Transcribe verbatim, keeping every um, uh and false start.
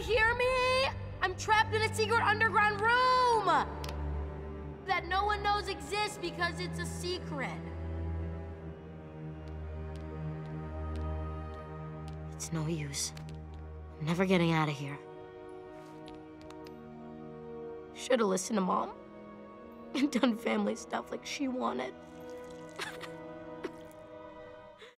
hear me? I'm trapped in a secret underground room that no one knows exists because it's a secret. It's no use. I'm never getting out of here. Should've listened to Mom and done family stuff like she wanted.